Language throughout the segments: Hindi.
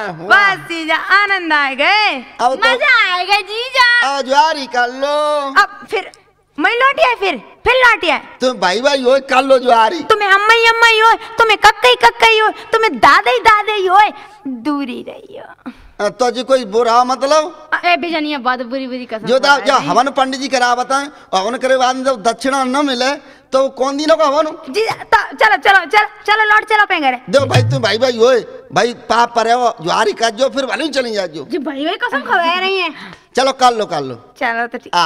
बस जीजा आनंद आ गए, मजा आएगा जीजा। अब ज्वारी कर लो। अब फिर मैं लौट आए, फिर लौट आए। तुम भाई भाई हो, कर लो ज्वारी। तुम्हें अम्मा ही हो, तुम्हें कक्का ही हो, तुम्हें दादा ही हो, दूरी रही हो। तो जी कोई बुरा मतलब ए बेजानिया बात बुरी कसम। जो हवन पंडित जी करा बताए, हवन करे बाद में जब दक्षिणा न मिले तो कौन दिनों का हवन जी। चलो लौट चलो पे घरे। देखो भाई तुम भाई भाई हो, भाई पाप पर हो, ज्वारी कर जो, फिर भले चली जा जो। जी भाई भाई कसम खवा रही है। चलो कर लो चलो तो ठीक।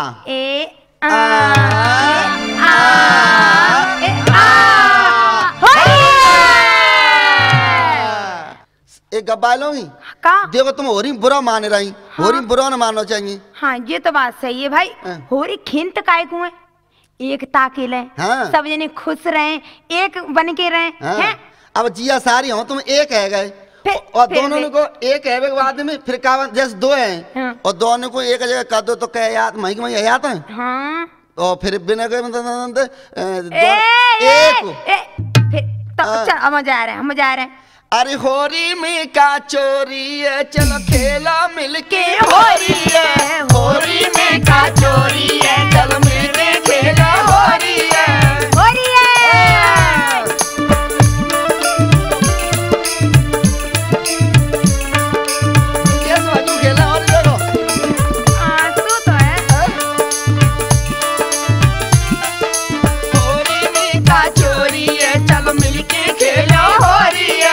एक गब्बा लोगी का? देखो तुम होरी बुरा मान रही, होरी बुरा न मानना चाहिए। हाँ ये तो बात सही है भाई। होरी खिंत काय को है, एकता के लिए सब जने खुश रहे, एक बन के रहे हैं। अब जिया सारी हो तुम एक है गए और दोनों को एक है के बाद में फिर का जैसे दो हैं और दोनों को एक जगह कर दो तो क्या याद मही मही याद है। हाँ और फिर बिना गए मतलब एक फिर तो मजा आ रहा है। अरे होरी में का चोरी है, चलो खेला मिलके होरी है। होरी में का चोरी है, चलो मिलके खेला होरी है। होरी है ये समझू खेला और देखो तू तो है। होरी में का चोरी है, चलो मिलके खेला होरी है।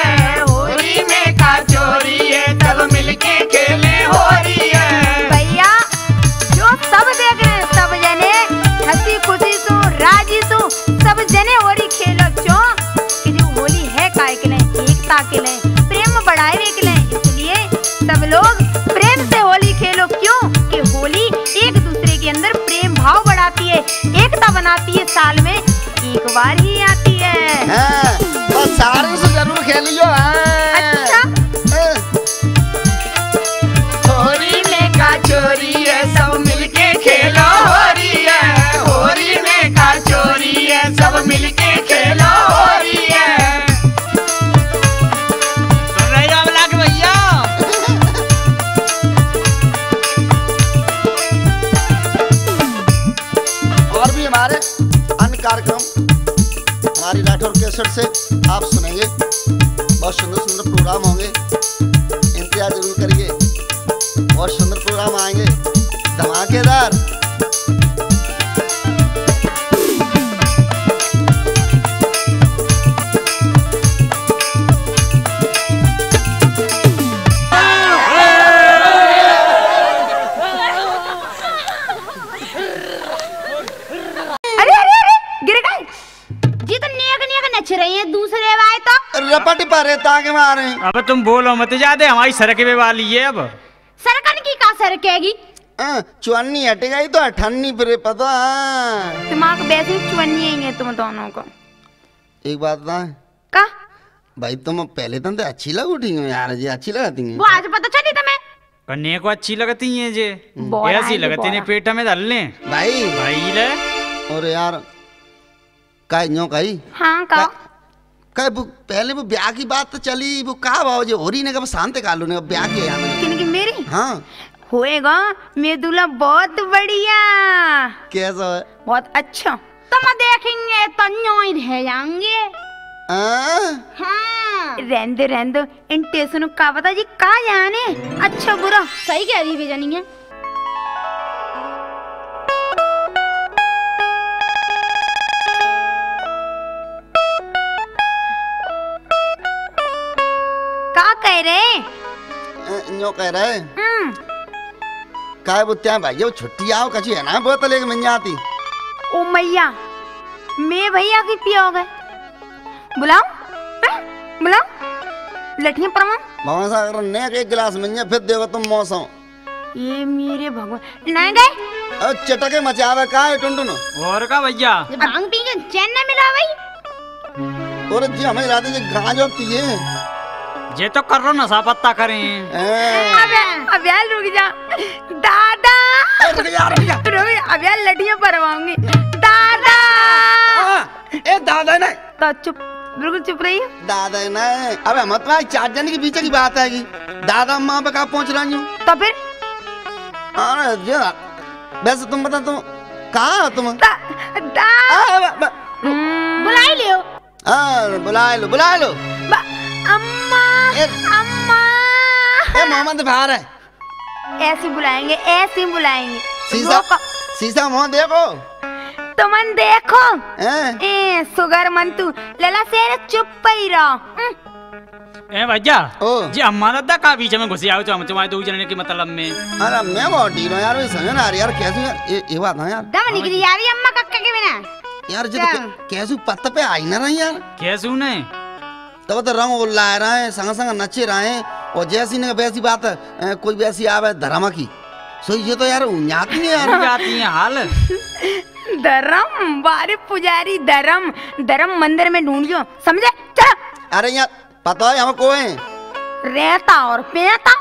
भैया जो सब देख रहे हैं, सब जने हंसी खुशी सो राजी सो सब जने होली खेलो क्यों कि जो होली है काय के लिए, एकता के लिए, प्रेम बढ़ाने के लिए। इसलिए सब लोग प्रेम से होली खेलो क्यों कि होली एक दूसरे के अंदर प्रेम भाव बढ़ाती है, एकता बनाती है, साल में एक बार ही आती है। बस सारे से जरूर खेलियो। अच्छा चोरी है, सब मिलके खेलो होरी है। होरी में का चोरी है, सब मिलके खेलो होरी है। सुन रहे हो अमलाक भैया? और भी हमारे अन्य कार्यक्रम हमारी राठौर कैसेट से आप सुनेंगे, बहुत सुंदर सुंदर प्रोग्राम होंगे, इंतजार जरूर करिए। बहुत सुंदर प्रोग्राम आएंगे धमाकेदार। अरे गिर गए जी। तो नेक नच रही है, दूसरे वाले तो रपट पर ताके मारे। अब तुम बोलो मत ज्यादा, हमारी सड़क पे वाली है। अब सरकन की का सरकेगी? चुन्नी हट गई तो अठन्नी फिर पता। दिमाग वैसे ही चुन्नी है तुम दोनों को। एक बात बताए का भाई, तुम पहले तो अच्छी लग उठी यार जी, अच्छी लगती है। वो आज पता चली तुम्हें? कन्या को अच्छी लगती है जे, ऐसी लगती है पेट में डाल ले भाई भाई ले। और यार का न्यो कही हाँ का पहले वो ब्याह की बात तो चली, वो कहा बाबू जी होरी ने कब शांत कालू ने ब्याह किया किनकी मेरी? हाँ होएगा मेरा दूल्हा बहुत बढ़िया। कैसा है? बहुत अच्छा। तुम देखेंगे तो न्योई रह जाएंगे। हाँ रहने इन टेंशनों का पता जी का जाने अच्छा बुरा सही कह रही बेजानी है। का कह रहे? न्यो कह रहे काय बुत्या भाई वो छुट्टी आओ कछु है ना बोतल एक मिल जाती। ओ मैया मैं भैया की पिया हो गए। बुलाओ बुलाओ लठियां परमा भगवान सागर ने एक गिलास मिल जाए फिर देखो तुम मौसम। ये मेरे भगवान नहीं गए चटके मचावे का है टुनटुन। और का भैया भांग पी के चैन न मिला भाई। और जी हमें रात में गांजा पिए ये तो कर रो नशा पत्ता करें। अब यार रुक जा दादा। रुक अब यार लठियां परवाऊंगी दादा। ए दादा नहीं तो चुप बिल्कुल चुप रही। दादा नहीं, अब हम तुम्हारी 4 जन के बीच की बात है कि दादा अम्मा पे कहाँ पहुँच रही हूँ। तो फिर वैसे तुम बता, तुम कहाँ हो तुम? बुला ही लियो। बुला लो। अम्मा अम्मा मोहम्मद बाहर है। ऐसे बुलाएंगे, ऐसे बुलाएंगे। शीशा मुँह देखो, तुमन देखो। सुगर मंतु लला शेर चुप ही रहो। ए भैया जी अम्मा दादा का बीच में घुसी आओ, हम तुम्हारे 2 जने के मतलब में। अरे मैं बहुत ढीलो यार, समझ ना आ रही यार, कैसे यार ये बात है यार, दम निकली यार अम्मा कक्का के बिना यार। जब कैसे पत्ते पे आई ना रही यार, कैसे ने तब तो रंग उल्ला रहे हैं, संग संग नचे रहे हैं, और जैसी ने वैसी बात है, कोई वैसी आवे धर्म की सो ये तो यार उन्याती है यार, जाती है हाल। धर्म बारे पुजारी, धर्म मंदिर में ढूंढ लियो, समझे? चलो। अरे यार पता है हम को है रहता और पेता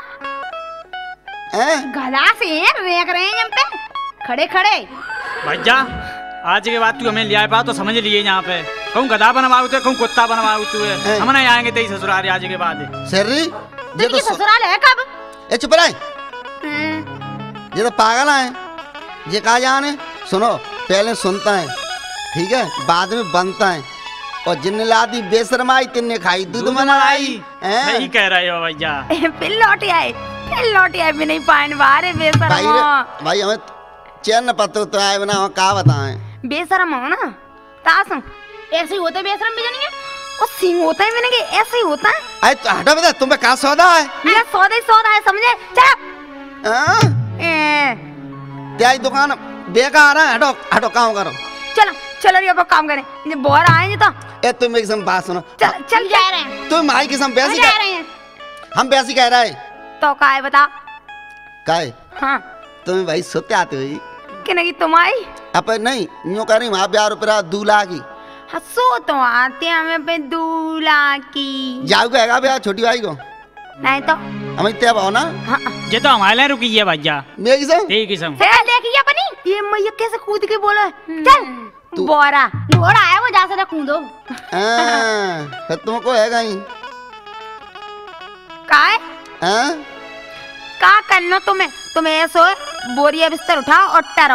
गला से रेक रहे हैं हम पे खड़े खड़े। भैया आज के बाद तू हमें ले आए पा तो समझ लिए यहाँ पे कहूँ गधा बनवाऊ तू, कहूँ कुत्ता बनवाऊ तू है, हम नहीं आएंगे तेरी ससुराल आज के बाद। सरी ये तो ससुराल है कब? ए चुप रहे, ये तो पागल है, ये कहा जाने। सुनो पहले सुनता है, ठीक है, बाद में बनता है, और जिन्ने लादी बेशरमाई तिन्ने खाई दूध मलाई। नहीं कह रहे हो भैया। फिर लौट आए भी नहीं पाए बारे बेशरम। भाई हमें चैन न पता तो आए बना का बताएं, बेशरम हो ना तासम, ऐसे ही होता है बेशरम भी जानिए, और सिंह होता है मैंने ऐसे ही होता है। अरे तो हटो बता, तुम्हें का सौदा है? मेरा सौदा ही सौदा है, समझे? चलो तेरी दुकान बेकार है, हटो हटो काम करो। चलो रे अब काम करें, ये बोर आए तो। ए तुम एक सम बात सुनो, चल जा रहे हैं तुम माई की सम बैसी जा रहे हैं, हम बैसी कह रहे तो काय बता काय? हाँ तुम्हें भाई सोते आते हुई कि नहीं तुम आई अपन नहीं यूं कह रही वहाँ 2 रुपया दूल्हा की हंसो तो आते हमें पे दूल्हा की जाओ कहेगा भैया छोटी भाई को नहीं तो हमें तय भाव ना। हाँ। ये तो हमारे रुकी है भैया, मेरी किस्म तेरी किस्म देखिए अपनी ये मैया कैसे कूद के बोला। चल बोरा घोड़ा है वो, जा से कूदो। फिर तुमको है कहीं काय का करना तुम्हें ऐसो बोरिया बिस्तर उठाओ और टरो।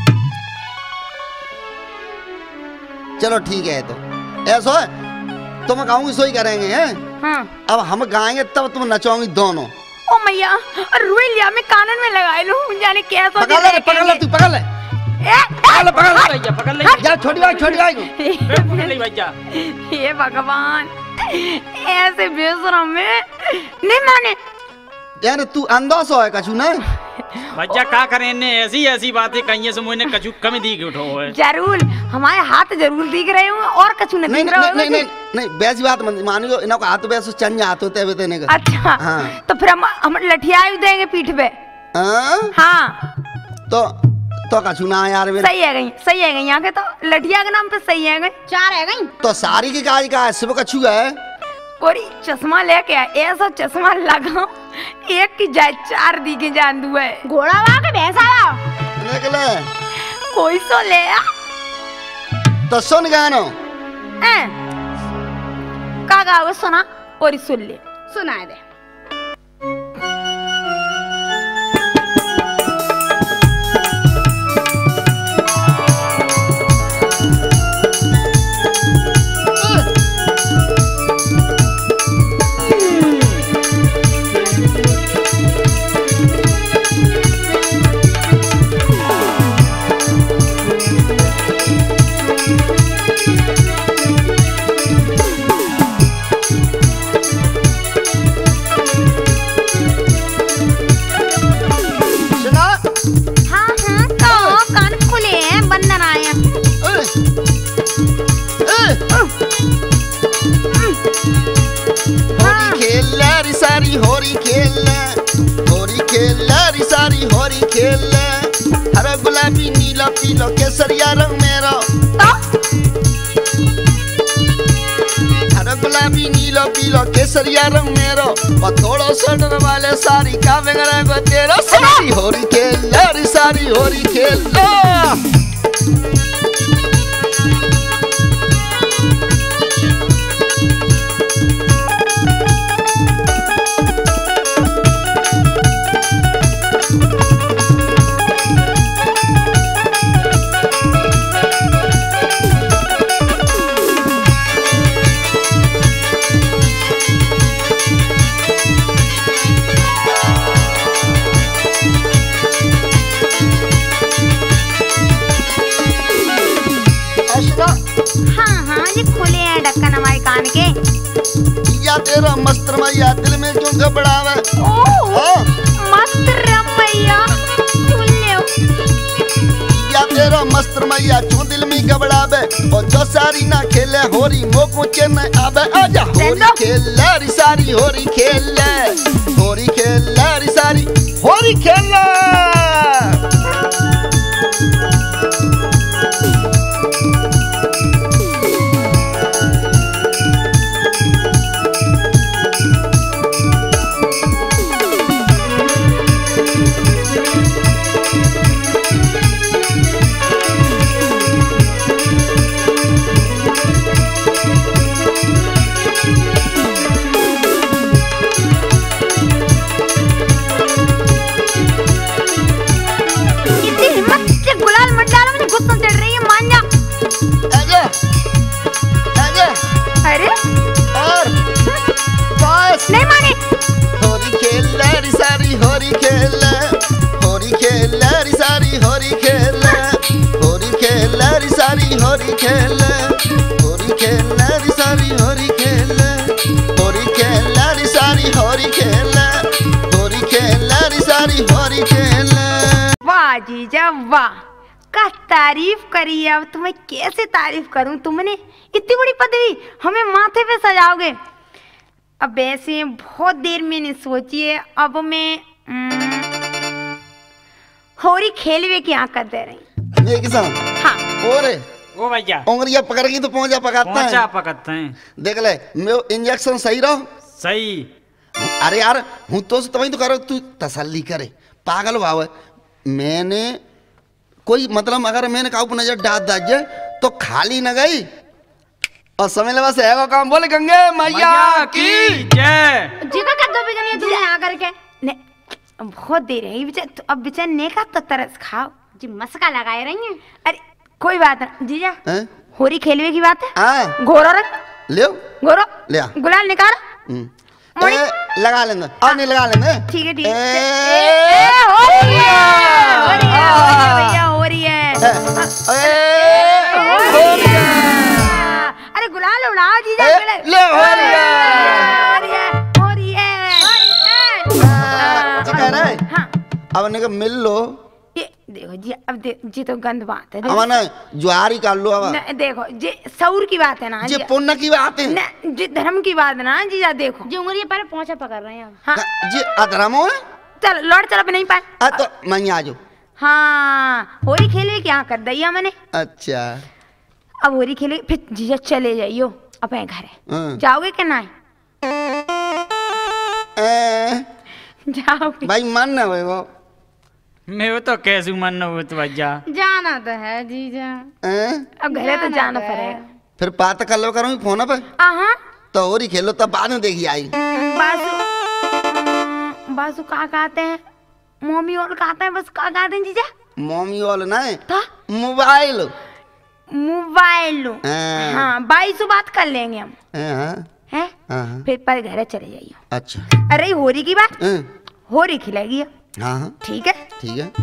चलो ठीक है, तो ऐसा है तुम गाऊंगी सोई करेंगे हैं। हाँ। अब हम गाएंगे तब तुम नचाओगी दोनों। ओ मैया रुई लिया मैं कानन में लगा लूं, जाने कैसा पकड़ ले तू पकड़ ले पकड़ ले यार, छोटी भाई को पकड़ ले भैया। ये भगवान ऐसे बेशरम में नहीं माने यार, तू अंधा सो है कछु ना भैया का करें ने ऐसी बातें कहीं से मुझे कछु कम दिख उठो है। जरूर हमारे हाथ जरूर दिख रहे हो और कछु नहीं दिख रहा है। नहीं वैसी बात मान लो, इनको हाथ पे ऐसे चंज हाथ होते हैं देने का। अच्छा हाँ। तो फिर हम लठिया भी देंगे पीठ पे। हाँ तो कछु ना यार, सही है गई यहाँ के तो लठिया के नाम पे सही है गई, 4 है गई। तो सारी की काज का है, सिर्फ कछु है। पूरी चश्मा लेके ऐसा चश्मा लगाओ एक की जाए 4 दी के जान दू है। घोड़ा वहाँ के भैंसा निकले कोई सो ले आ तो सुन गानो का गाओ सुना और सुन ले, सुनाए दे। हरा गुलाबी नीला पीला केसरिया रंग मेरा, हरा गुलाबी नीला पीला केसरिया रंग मेरा, और थोड़ा सडर वाले सारी का वगैरह को तेरा सारी होरी खेल यारी सारी होरी खेल। तान के। या तेरा मस्त रमैया दिल में क्यों घबरावे। ओह मस्त रमैया सुन ले। या तेरा मस्त रमैया क्यों दिल में घबरावे। और जो सारी ना खेले होरी मोको चैन आवे। आजा होरी खेल री सारी होरी खेल होरी खेल री सारी होरी खेल। नहीं माने। होरी खेल री सारी होरी खेल होरी खेल री सारी होरी खेल होरी खेल री सारी होरी खेल होरी खेल री सारी होरी खेल होरी खेल री सारी होरी खेल होरी खेल री सारी होरी खेल। वाह जीजा वाह, का तारीफ करी। अब तुम्हें कैसे तारीफ करूं, तुमने इतनी बड़ी पदवी हमें माथे पे सजाओगे। अब वैसे बहुत देर मैंने सोची है, अब मैं होरी खेलवे की यहाँ कर दे रही। ये किसान हाँ और ओ भैया उंगलियां पकड़ की तो पहुंचा पकाता है। पकड़ते हैं। देख ले मैं इंजेक्शन सही रहो। सही। अरे यार हूँ तो तभी तो करो, तू तसल्ली करे पागल भाव। मैंने कोई मतलब अगर मैंने काऊ नजर डाल दाजे तो खाली न गई। और समझ ले बस है काम। बोले गंगे मैया की जय। जीका का दो बिजनिया तुमने यहाँ करके ने बहुत देर है बेचारे। तो अब बेचारे ने का तो तरस खाओ जी, मस्का लगाए रही हैं। अरे कोई बात नहीं जीजा, होरी खेलवे की बात है। घोरो रख ले घोरो ले गुलाल निकाल लगा लेंगे। और नहीं लगा लेंगे। ठीक है ठीक है। हो रही है भैया, हो रही है। अरे गुलाल उड़ाओ जीजा। ले हो रही है हो रही है। हाँ अब ने मिल लो। ये देखो जी, अब जी तो गंद बात है। अमन ज्वारी कर लो। अब देखो जी सौर की बात है ना, जी पुण्य की बात है ना, जी धर्म की बात है ना जीजा। देखो जी उंगली पर पहुंचा पकड़ रहे हैं। हाँ जी अधर्म है। चल लौट चल, अब नहीं पाए तो मैं आ जाओ। हाँ होरी खेले क्या कर दिया मैंने। अच्छा अब होरी खेले फिर जीजा चले जाइयो अपने घर। जाओगे कि नहीं? जाओगे भाई मन ना वो मैं वो तो कैसे मन हो तो भैया जाना तो है जीजा। अब घरे तो जाना पड़ेगा। फिर बात कर लो करूँ फोन पे। तो होरी खेलो तब बाद में देखी आई। बासु बासु का कहते हैं, मम्मी और कहते हैं, बस का कहते हैं जीजा? मम्मी वाला नहीं मोबाइल मोबाइल। हाँ 22 बात कर लेंगे हम। हैं? फिर पर घर चले जाइए। अच्छा अरे होरी की बात, होरी खिलाएगी। हाँ हाँ ठीक है ठीक है।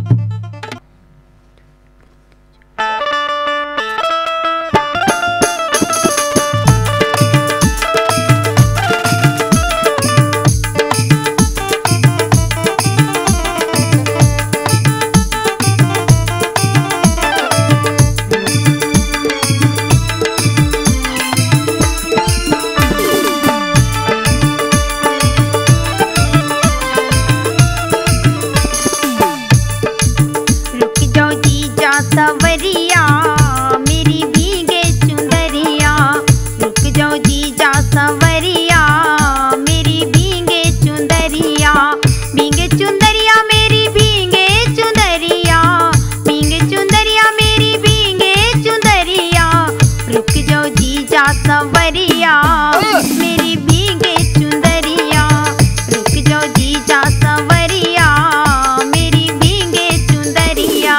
सवरिया मेरी भीगे चुंदरिया, रुक जाओ जीजा सवरिया मेरी भीगे चुंदरिया, भीगे चुंदरिया मेरी भीगे चुंदरिया, भीगे चुंदरिया मेरी भीगे चुंदरिया, रुक जाओ जीजा सवरिया मेरी भीगे चुंदरिया, रुक जाओ जीजा सवरिया मेरी भीगे चुंदरिया।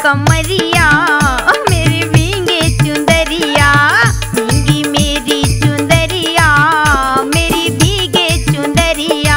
कमरिया मेरी भीगे चुंदरिया भीगी मेरी चुंदरिया मेरी भीगे चुंदरिया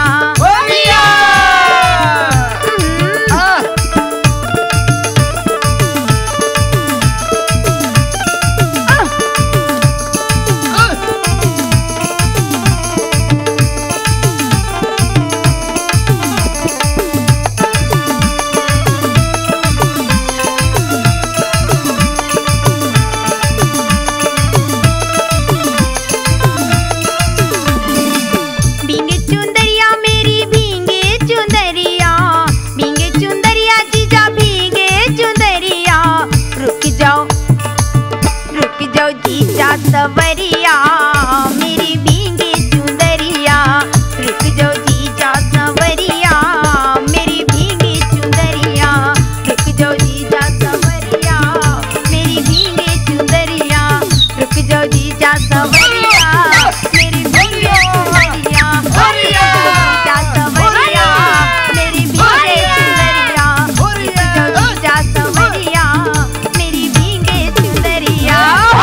जीजा सवरिया मेरी भीगे चुंदरिया रुक जाओ जीजा सवरिया मेरी भीगे चुंदरिया रुक जाओ जीजा सवरिया मेरी भीगे चुंदरिया रुक जाओ जीजा सवरिया मेरी भीगे चुंदरिया जीजा सवरिया मेरी भीगे चुंदरिया रुक जाओ जीजा सवरिया मेरी भीगे चुंदरिया।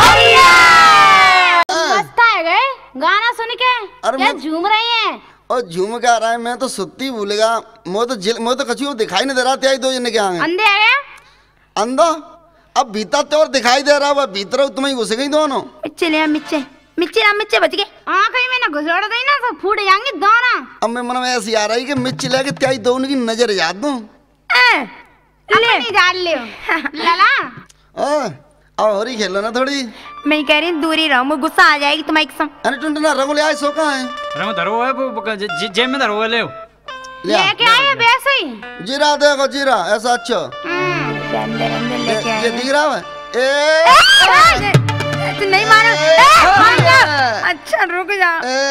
गाना सुन के क्या झूम रही हैं? और झूम के आ रहा है, मैं तो सुत्ती भूलेगा। मैं तो कछु दिखाई नहीं दे रहा था। दो जने के आगे अंधे आए अंधा अब भीतर तो और दिखाई दे रहा है। भीतर तुम्हें घुस गई दोनों। मिच्चे ले मिच्चे मिच्चे मिच्चे बच गए। कहीं में ना घुसड़ गई ना तो फूट जाएंगे दोनों। अब मैं मन में ऐसी आ रही कि मिर्च लेके त्याई दोनों की नजर याद दूं। ले डाल ले लाला अब हो रही खेलो ना थोड़ी। मैं कह रही दूरी रहो, मुझे गुस्सा आ जाएगी तुम्हारे संग। अरे टुंटना रंग ले आए सो कहाँ है? रंग धरो है जेब में धरो है ले लेके आए वैसे ही जीरा देखो जीरा ऐसा अच्छा अंदर अंदर लेके आए। ये दिख रहा है नहीं मानो। अच्छा रुक जा।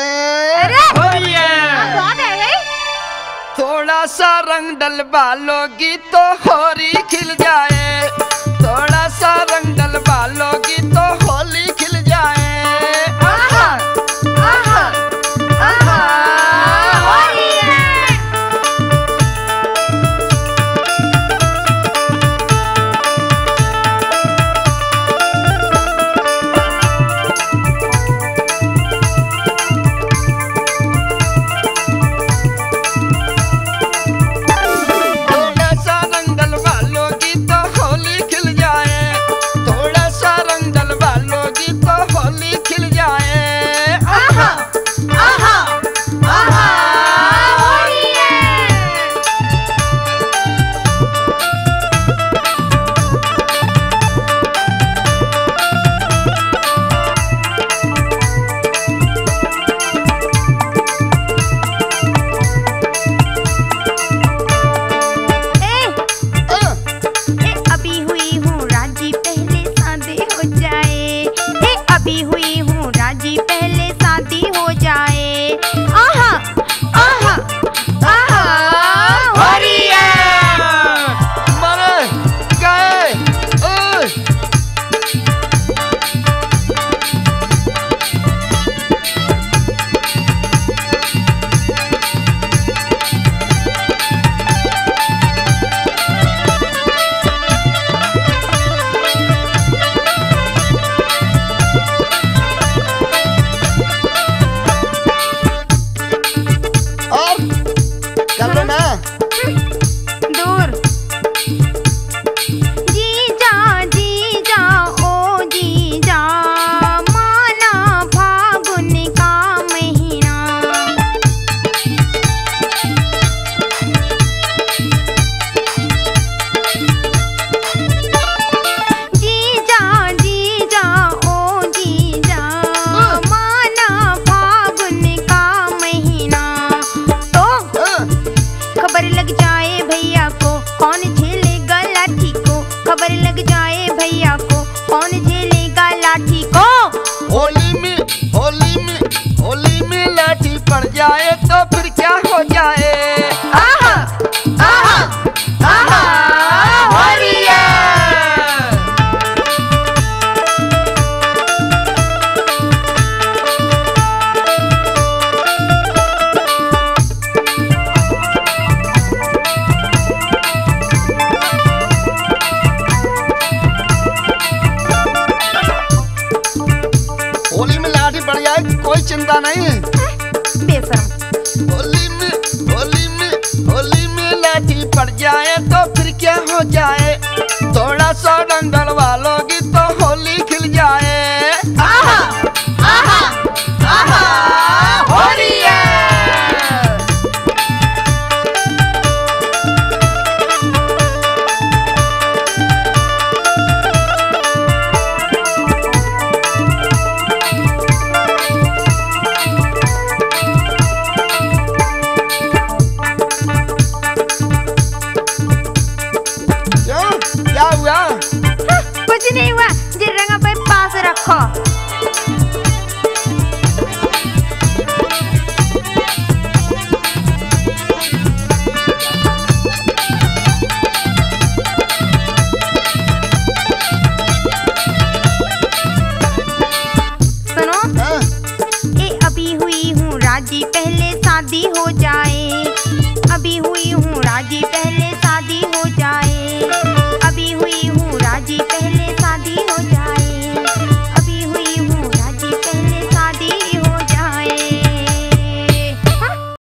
थोड़ा सा रंग डलवा लोगी तो होली खिल जाए। थोड़ा सा रंग डलवा लोगी तो होली खिल जाए। आहा, आहा, आहा, होली है। थोड़ा सा रंग डलवा लोगी तो होली